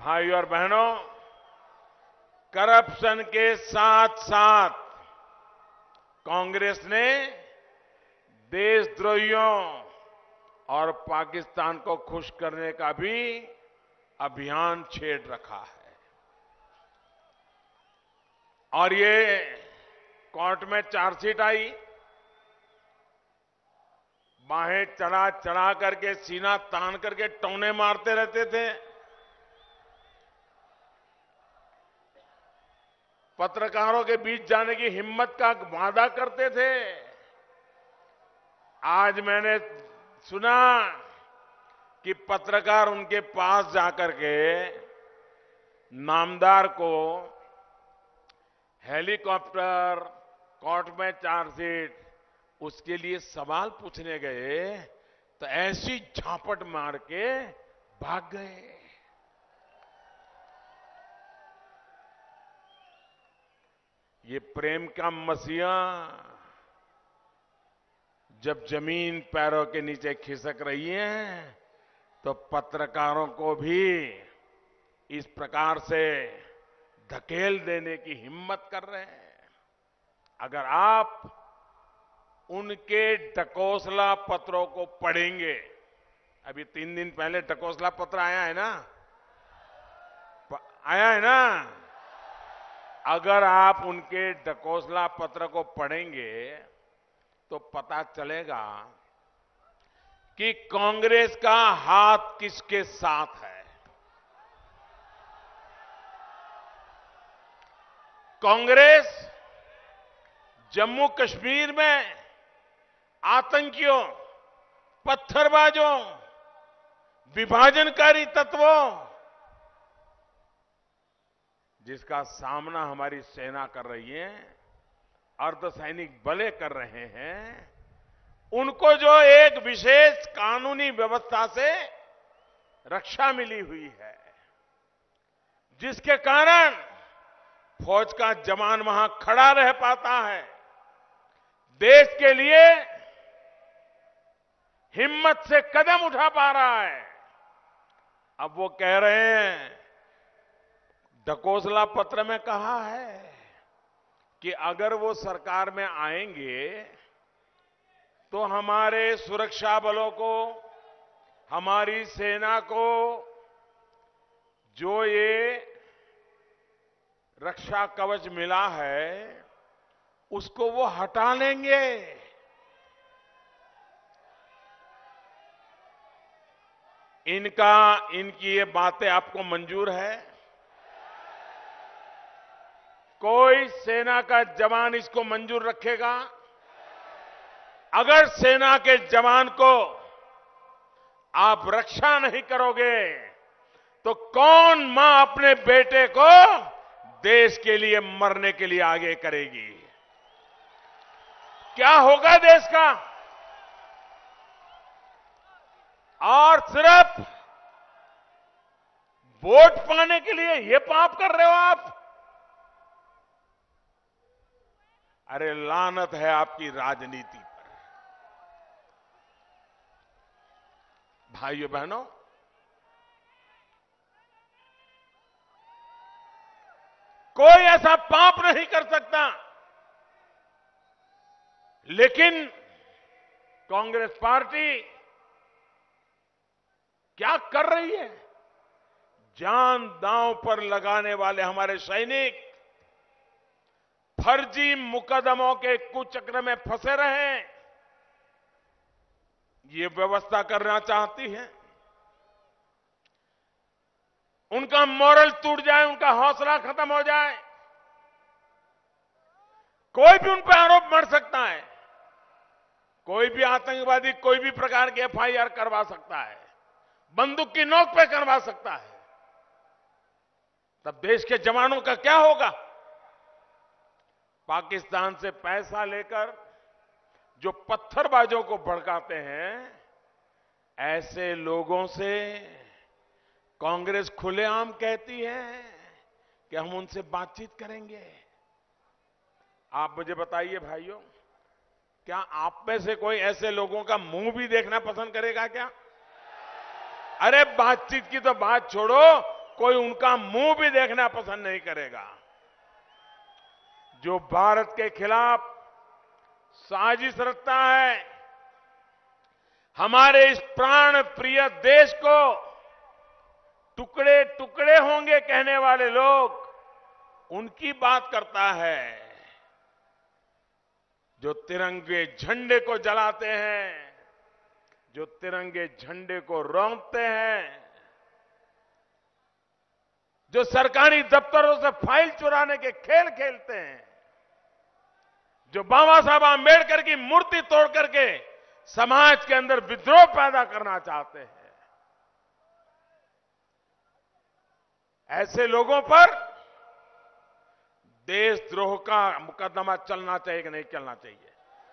भाइयों और बहनों, करप्शन के साथ साथ कांग्रेस ने देशद्रोहियों और पाकिस्तान को खुश करने का भी अभियान छेड़ रखा है। और ये कोर्ट में चार्जशीट आई, बाहें चढ़ा चढ़ा करके, सीना तान करके टौने मारते रहते थे। पत्रकारों के बीच जाने की हिम्मत का वादा करते थे। आज मैंने सुना कि पत्रकार उनके पास जाकर के नामदार को हेलीकॉप्टर, कोर्ट में चार्जशीट, उसके लिए सवाल पूछने गए तो ऐसी झापट मार के भाग गए। ये प्रेम का मसीहा जब जमीन पैरों के नीचे खिसक रही है तो पत्रकारों को भी इस प्रकार से धकेल देने की हिम्मत कर रहे हैं। अगर आप उनके ढकोसला पत्रों को पढ़ेंगे, अभी 3 दिन पहले ढकोसला पत्र आया है ना, अगर आप उनके ढकोसला पत्र को पढ़ेंगे तो पता चलेगा कि कांग्रेस का हाथ किसके साथ है। कांग्रेस जम्मू कश्मीर में आतंकियों, पत्थरबाजों, विभाजनकारी तत्वों, जिसका सामना हमारी सेना कर रही है, अर्धसैनिक बले कर रहे हैं, उनको जो एक विशेष कानूनी व्यवस्था से रक्षा मिली हुई है, जिसके कारण फौज का जवान वहां खड़ा रह पाता है, देश के लिए हिम्मत से कदम उठा पा रहा है। अब वो कह रहे हैं, ढकोसला पत्र में कहा है कि अगर वो सरकार में आएंगे तो हमारे सुरक्षा बलों को, हमारी सेना को जो ये रक्षा कवच मिला है उसको वो हटा लेंगे। इनकी ये बातें आपको मंजूर है? कोई सेना का जवान इसको मंजूर रखेगा? अगर सेना के जवान को आप रक्षा नहीं करोगे तो कौन मां अपने बेटे को देश के लिए मरने के लिए आगे करेगी? क्या होगा देश का? और सिर्फ वोट पाने के लिए ये पाप कर रहे हो आप? अरे लानत है आपकी राजनीति पर। भाइयों बहनों, कोई ऐसा पाप नहीं कर सकता, लेकिन कांग्रेस पार्टी क्या कर रही है? जान दांव पर लगाने वाले हमारे सैनिक फर्जी मुकदमों के कुचक्र में फंसे रहे, ये व्यवस्था करना चाहती है। उनका मोरल टूट जाए, उनका हौसला खत्म हो जाए, कोई भी उन पर आरोप मढ़ सकता है, कोई भी आतंकवादी कोई भी प्रकार की एफआईआर करवा सकता है, बंदूक की नोक पे करवा सकता है। तब देश के जवानों का क्या होगा? पाकिस्तान से पैसा लेकर जो पत्थरबाजों को भड़काते हैं, ऐसे लोगों से कांग्रेस खुलेआम कहती है कि हम उनसे बातचीत करेंगे। आप मुझे बताइए भाइयों, क्या आप में से कोई ऐसे लोगों का मुंह भी देखना पसंद करेगा क्या? अरे बातचीत की तो बात छोड़ो, कोई उनका मुंह भी देखना पसंद नहीं करेगा। जो भारत के खिलाफ साजिश रचता है, हमारे इस प्राण प्रिय देश को टुकड़े टुकड़े होंगे कहने वाले लोग, उनकी बात करता है। जो तिरंगे झंडे को जलाते हैं, जो तिरंगे झंडे को रौंदते हैं, जो सरकारी दफ्तरों से फाइल चुराने के खेल खेलते हैं, जो बाबा साहब आंबेडकर की मूर्ति तोड़ करके समाज के अंदर विद्रोह पैदा करना चाहते हैं, ऐसे लोगों पर देशद्रोह का मुकदमा चलना चाहिए कि नहीं चलना चाहिए?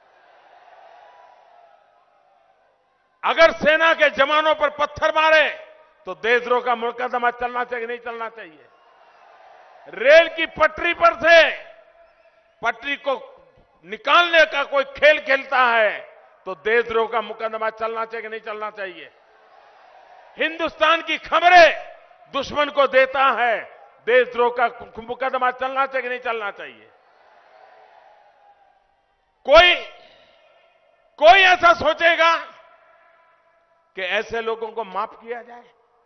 अगर सेना के जवानों पर पत्थर मारे तो देशद्रोह का मुकदमा चलना चाहिए कि नहीं चलना चाहिए? रेल की पटरी पर से पटरी को निकालने का कोई खेल खेलता है तो देशद्रोह का मुकदमा चलना चाहिए कि नहीं चलना चाहिए? हिंदुस्तान की खबरें दुश्मन को देता है, देशद्रोह का मुकदमा चलना चाहिए कि नहीं चलना चाहिए? कोई ऐसा सोचेगा कि ऐसे लोगों को माफ किया जाए?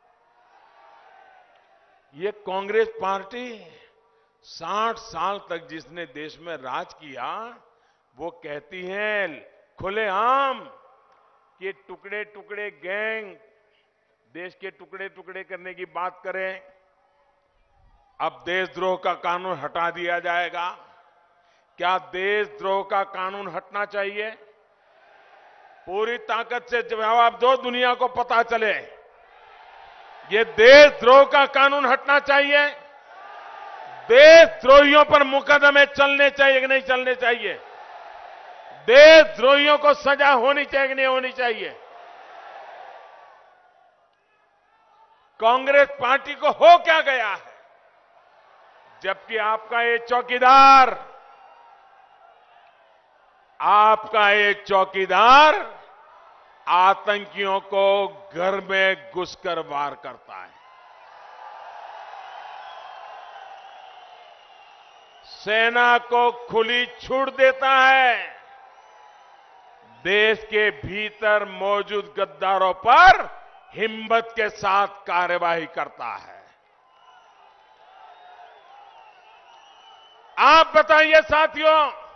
ये कांग्रेस पार्टी 60 साल तक जिसने देश में राज किया, वो कहती है खुलेआम कि टुकड़े टुकड़े गैंग देश के टुकड़े टुकड़े करने की बात करें। अब देशद्रोह का कानून हटा दिया जाएगा। क्या देशद्रोह का कानून हटना चाहिए? पूरी ताकत से जवाब दो, दुनिया को पता चले। ये देशद्रोह का कानून हटना चाहिए। देशद्रोहियों पर मुकदमे चलने चाहिए कि नहीं चलने चाहिए? देशद्रोहियों को सजा होनी चाहिए कि नहीं होनी चाहिए? कांग्रेस पार्टी को हो क्या गया है, जबकि आपका ये चौकीदार आतंकियों को घर में घुसकर वार करता है, सेना को खुली छूट देता है, देश के भीतर मौजूद गद्दारों पर हिम्मत के साथ कार्यवाही करता है। आप बताइए साथियों,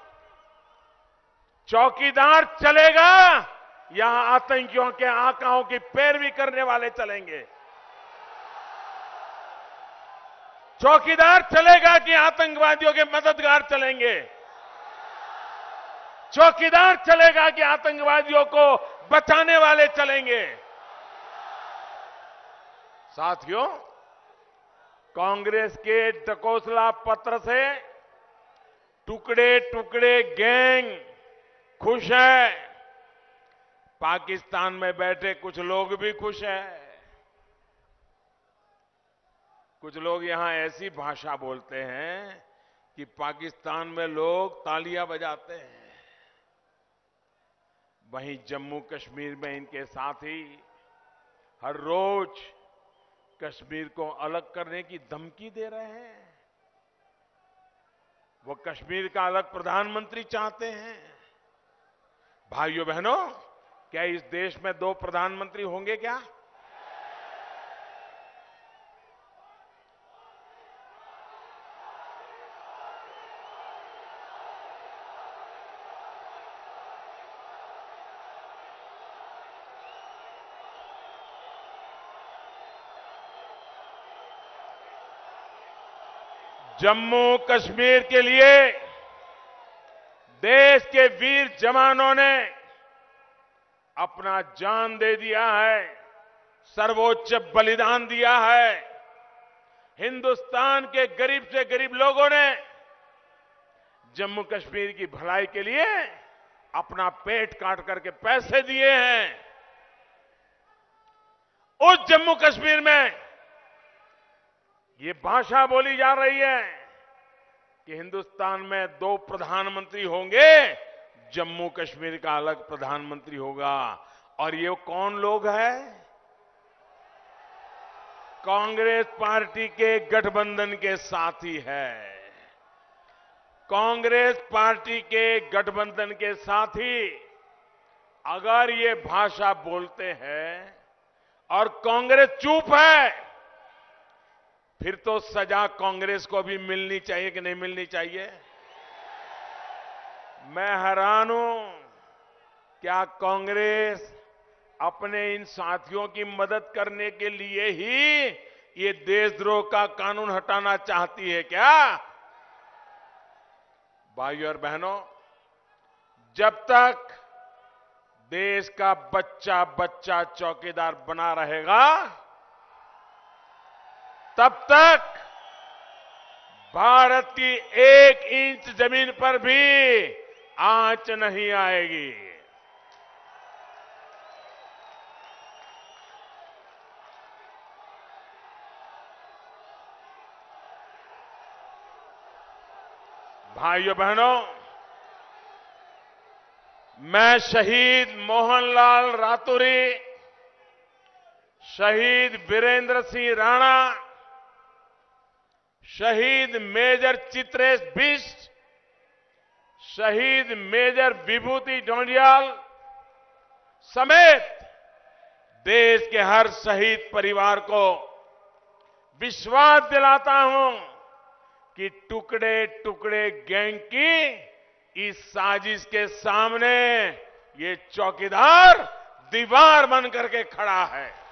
चौकीदार चलेगा या आतंकियों के आकाओं की पैरवी करने वाले चलेंगे? चौकीदार चलेगा कि आतंकवादियों के मददगार चलेंगे? चौकीदार चलेगा कि आतंकवादियों को बचाने वाले चलेंगे? साथियों, कांग्रेस के ढकोसला पत्र से टुकड़े टुकड़े गैंग खुश है, पाकिस्तान में बैठे कुछ लोग भी खुश हैं। कुछ लोग यहां ऐसी भाषा बोलते हैं कि पाकिस्तान में लोग तालियां बजाते हैं, वहीं जम्मू कश्मीर में इनके साथी हर रोज कश्मीर को अलग करने की धमकी दे रहे हैं। वो कश्मीर का अलग प्रधानमंत्री चाहते हैं। भाइयों बहनों, क्या इस देश में 2 प्रधानमंत्री होंगे क्या? जम्मू कश्मीर के लिए देश के वीर जवानों ने अपना जान दे दिया है, सर्वोच्च बलिदान दिया है। हिंदुस्तान के गरीब से गरीब लोगों ने जम्मू कश्मीर की भलाई के लिए अपना पेट काट करके पैसे दिए हैं। उस जम्मू कश्मीर में ये भाषा बोली जा रही है कि हिंदुस्तान में 2 प्रधानमंत्री होंगे, जम्मू कश्मीर का अलग प्रधानमंत्री होगा। और ये कौन लोग हैं? कांग्रेस पार्टी के गठबंधन के साथी है। कांग्रेस पार्टी के गठबंधन के साथी अगर ये भाषा बोलते हैं और कांग्रेस चुप है, फिर तो सजा कांग्रेस को भी मिलनी चाहिए कि नहीं मिलनी चाहिए? मैं हैरान हूं, क्या कांग्रेस अपने इन साथियों की मदद करने के लिए ही ये देशद्रोह का कानून हटाना चाहती है क्या? भाइयों और बहनों, जब तक देश का बच्चा बच्चा चौकीदार बना रहेगा, तब तक भारत की 1 इंच जमीन पर भी आंच नहीं आएगी। भाइयों बहनों, मैं शहीद मोहनलाल रातूरी, शहीद वीरेंद्र सिंह राणा, शहीद मेजर चित्रेश बिष्ट, शहीद मेजर विभूति ढोंडियाल समेत देश के हर शहीद परिवार को विश्वास दिलाता हूं कि टुकड़े टुकड़े गैंग की इस साजिश के सामने ये चौकीदार दीवार बन करके खड़ा है।